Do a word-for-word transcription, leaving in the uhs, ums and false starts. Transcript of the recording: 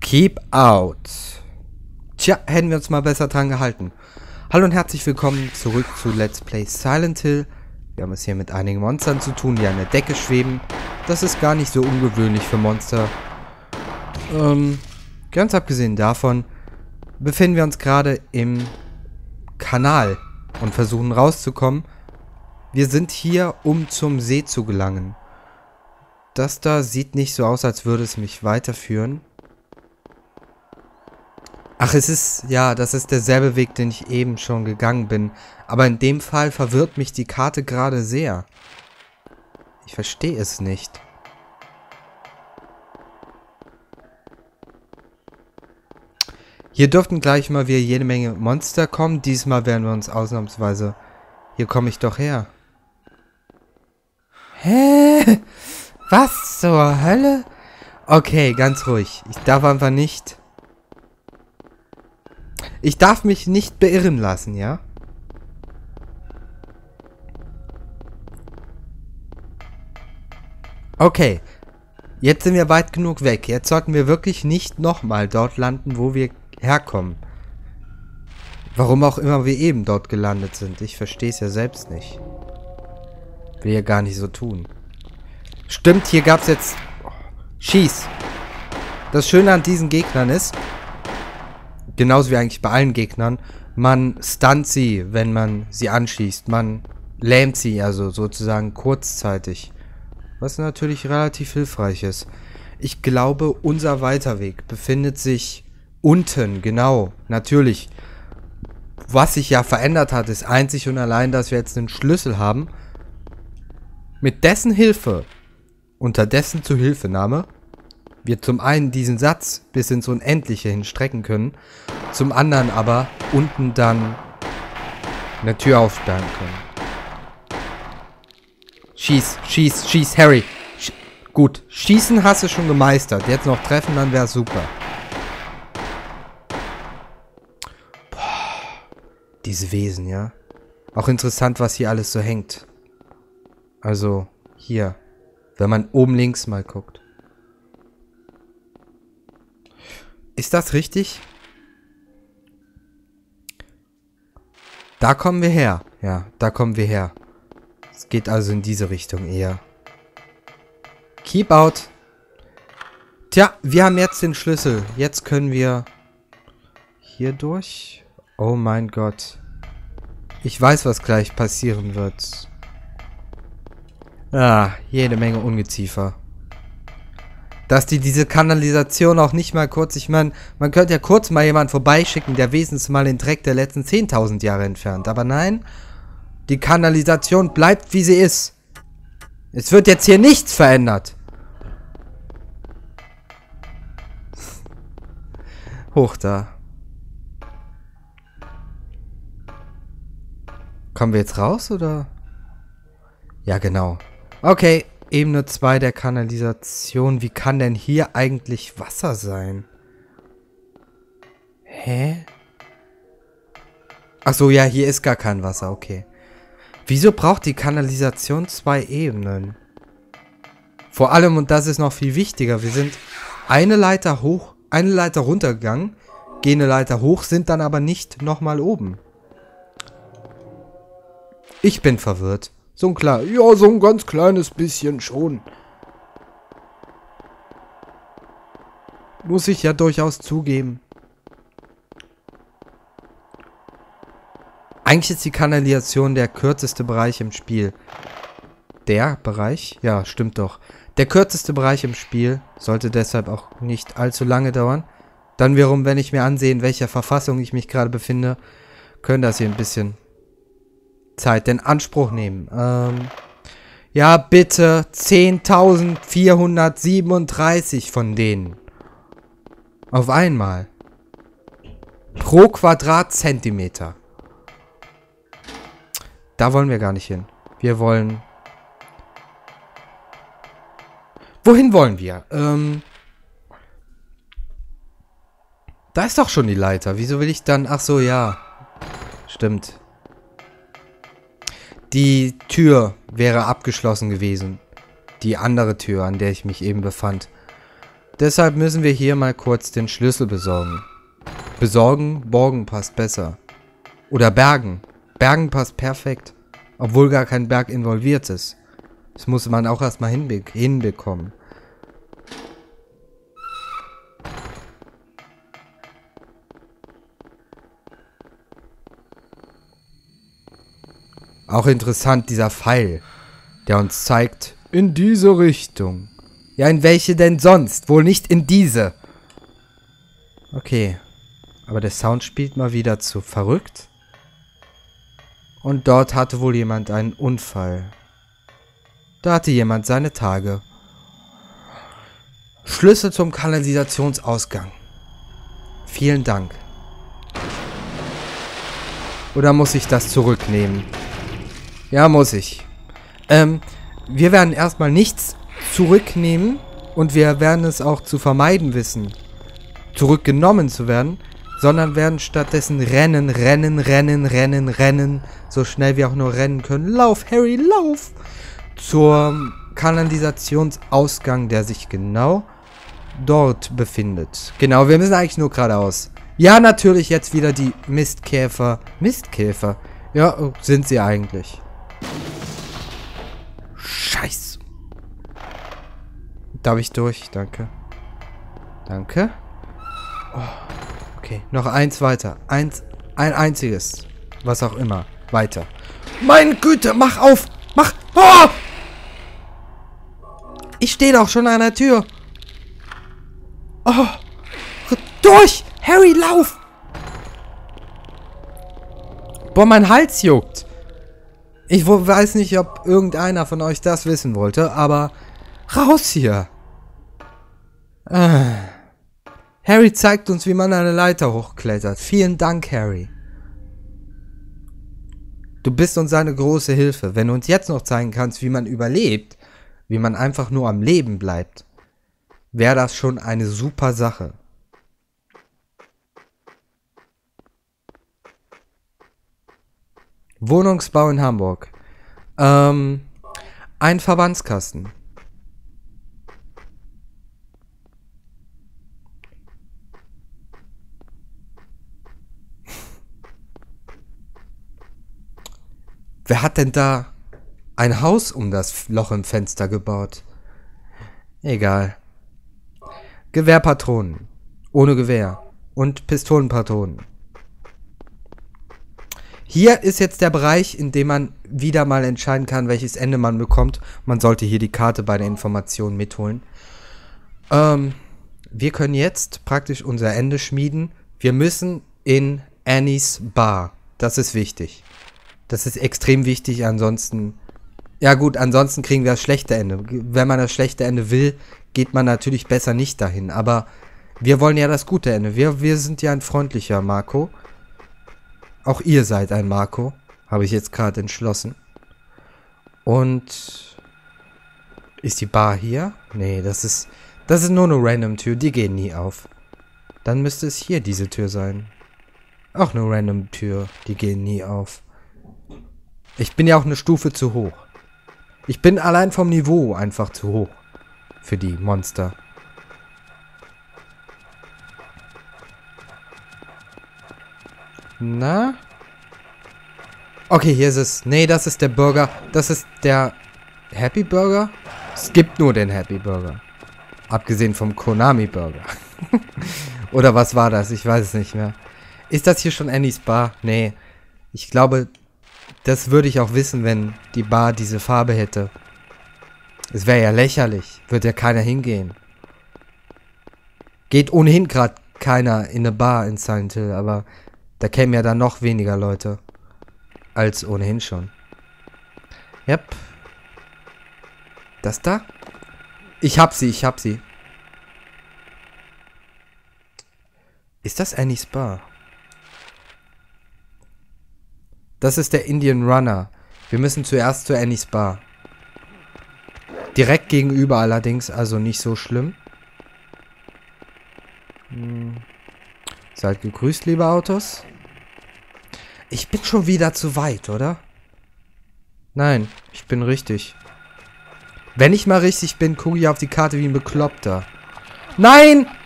Keep out. Tja, hätten wir uns mal besser dran gehalten. Hallo und herzlich willkommen zurück zu Let's Play Silent Hill. Wir haben es hier mit einigen Monstern zu tun, die an der Decke schweben. Das ist gar nicht so ungewöhnlich für Monster. Ähm, ganz abgesehen davon befinden wir uns gerade im Kanal und versuchen rauszukommen. Wir sind hier, um zum See zu gelangen. Das da sieht nicht so aus, als würde es mich weiterführen. Ach, es ist, ja, das ist derselbe Weg, den ich eben schon gegangen bin. Aber in dem Fall verwirrt mich die Karte gerade sehr. Ich verstehe es nicht. Hier dürften gleich mal wieder jede Menge Monster kommen. Diesmal werden wir uns ausnahmsweise... Hier komme ich doch her. Hä? Was zur Hölle? Okay, ganz ruhig. Ich darf einfach nicht... Ich darf mich nicht beirren lassen, ja? Okay. Jetzt sind wir weit genug weg. Jetzt sollten wir wirklich nicht nochmal dort landen, wo wir herkommen. Warum auch immer wir eben dort gelandet sind. Ich verstehe es ja selbst nicht. Will ja gar nicht so tun. Stimmt, hier gab es jetzt... Oh, schieß. Das Schöne an diesen Gegnern ist... Genauso wie eigentlich bei allen Gegnern. Man stunt sie, wenn man sie anschießt. Man lähmt sie also sozusagen kurzzeitig. Was natürlich relativ hilfreich ist. Ich glaube, unser Weiterweg befindet sich unten. Genau, natürlich. Was sich ja verändert hat, ist einzig und allein, dass wir jetzt einen Schlüssel haben. Mit dessen Hilfe, unter dessen Zuhilfenahme, wir zum einen diesen Satz bis ins Unendliche hinstrecken können, zum anderen aber unten dann eine Tür aufsperren können. Schieß, schieß, schieß, Harry. Sch Gut, schießen hast du schon gemeistert. Jetzt noch treffen, dann wäre super. Boah, diese Wesen, ja. Auch interessant, was hier alles so hängt. Also, hier. Wenn man oben links mal guckt. Ist das richtig? Da kommen wir her. Ja, da kommen wir her. Es geht also in diese Richtung eher. Keep out. Tja, wir haben jetzt den Schlüssel. Jetzt können wir hier durch. Oh mein Gott. Ich weiß, was gleich passieren wird. Ah, jede Menge Ungeziefer. Dass die diese Kanalisation auch nicht mal kurz... Ich meine, man könnte ja kurz mal jemanden vorbeischicken, der wenigstens mal den Dreck der letzten zehntausend Jahre entfernt. Aber nein, die Kanalisation bleibt, wie sie ist. Es wird jetzt hier nichts verändert. Hoch da. Kommen wir jetzt raus, oder? Ja, genau. Okay. Ebene zwei der Kanalisation. Wie kann denn hier eigentlich Wasser sein? Hä? Achso, ja, hier ist gar kein Wasser, okay. Wieso braucht die Kanalisation zwei Ebenen? Vor allem, und das ist noch viel wichtiger, wir sind eine Leiter hoch, eine Leiter runtergegangen, gehen eine Leiter hoch, sind dann aber nicht nochmal oben. Ich bin verwirrt. So ein klar, ja, so ein ganz kleines bisschen schon. Muss ich ja durchaus zugeben. Eigentlich ist die Kanalisation der kürzeste Bereich im Spiel. Der Bereich? Ja, stimmt doch. Der kürzeste Bereich im Spiel sollte deshalb auch nicht allzu lange dauern. Dann wiederum, wenn ich mir ansehe, in welcher Verfassung ich mich gerade befinde, können das hier ein bisschen... Zeit in Anspruch nehmen. Ähm, ja, bitte zehntausendvierhundertsiebenunddreißig von denen. Auf einmal. Pro Quadratzentimeter. Da wollen wir gar nicht hin. Wir wollen... Wohin wollen wir? Ähm... Da ist doch schon die Leiter. Wieso will ich dann... Ach so, ja. Stimmt. Die Tür wäre abgeschlossen gewesen. Die andere Tür, an der ich mich eben befand. Deshalb müssen wir hier mal kurz den Schlüssel besorgen. Besorgen, borgen passt besser. Oder bergen. Bergen passt perfekt. Obwohl gar kein Berg involviert ist. Das muss man auch erstmal hinbe hinbekommen. Auch interessant dieser Pfeil, der uns zeigt, in diese Richtung. Ja, in welche denn sonst? Wohl nicht in diese. Okay. Aber der Sound spielt mal wieder zu verrückt. Und dort hatte wohl jemand einen Unfall. Da hatte jemand seine Tage. Schlüssel zum Kanalisationsausgang. Vielen Dank. Oder muss ich das zurücknehmen? Ja, muss ich. Ähm, wir werden erstmal nichts zurücknehmen und wir werden es auch zu vermeiden wissen, zurückgenommen zu werden, sondern werden stattdessen rennen, rennen, rennen, rennen, rennen, so schnell wir auch nur rennen können. Lauf, Harry, lauf! Zum Kanalisationsausgang, der sich genau dort befindet. Genau, wir müssen eigentlich nur geradeaus. Ja, natürlich jetzt wieder die Mistkäfer. Mistkäfer? Ja, sind sie eigentlich. Scheiß. Darf ich durch? Danke. Danke. Oh, okay, noch eins weiter. Eins, ein einziges. Was auch immer. Weiter. Meine Güte, mach auf! Mach! Oh! Ich stehe doch schon an der Tür. Oh! Durch! Harry, lauf! Boah, mein Hals juckt. Ich weiß nicht, ob irgendeiner von euch das wissen wollte, aber raus hier. Ah. Harry zeigt uns, wie man eine Leiter hochklettert. Vielen Dank, Harry. Du bist uns eine große Hilfe. Wenn du uns jetzt noch zeigen kannst, wie man überlebt, wie man einfach nur am Leben bleibt, wäre das schon eine super Sache. Wohnungsbau in Hamburg. Ähm, ein Verbandskasten. Wer hat denn da ein Haus um das Loch im Fenster gebaut? Egal. Gewehrpatronen. Ohne Gewehr. Und Pistolenpatronen. Hier ist jetzt der Bereich, in dem man wieder mal entscheiden kann, welches Ende man bekommt. Man sollte hier die Karte bei der Information mitholen. Ähm, wir können jetzt praktisch unser Ende schmieden. Wir müssen in Annies Bar. Das ist wichtig. Das ist extrem wichtig, ansonsten... Ja gut, ansonsten kriegen wir das schlechte Ende. Wenn man das schlechte Ende will, geht man natürlich besser nicht dahin. Aber wir wollen ja das gute Ende. Wir, wir sind ja ein freundlicher Marco. Auch ihr seid ein Marco. Habe ich jetzt gerade entschlossen. Und... Ist die Bar hier? Nee, das ist... Das ist nur eine random Tür. Die gehen nie auf. Dann müsste es hier diese Tür sein. Auch eine random Tür. Die gehen nie auf. Ich bin ja auch eine Stufe zu hoch. Ich bin allein vom Niveau einfach zu hoch. Für die Monster. Na? Okay, hier ist es. Nee, das ist der Burger. Das ist der Happy Burger? Es gibt nur den Happy Burger. Abgesehen vom Konami Burger. Oder was war das? Ich weiß es nicht mehr. Ist das hier schon Annies Bar? Nee. Ich glaube... Das würde ich auch wissen, wenn die Bar diese Farbe hätte. Es wäre ja lächerlich. Würde ja keiner hingehen. Geht ohnehin gerade keiner in eine Bar in Silent Hill, aber da kämen ja dann noch weniger Leute. Als ohnehin schon. Yep. Das da? Ich hab sie, ich hab sie. Ist das Annies Bar? Das ist der Indian Runner. Wir müssen zuerst zu Annies Bar. Direkt gegenüber allerdings, also nicht so schlimm. Hm. Seid gegrüßt, liebe Autos. Ich bin schon wieder zu weit, oder? Nein, ich bin richtig. Wenn ich mal richtig bin, gucke ich auf die Karte wie ein Bekloppter. Nein!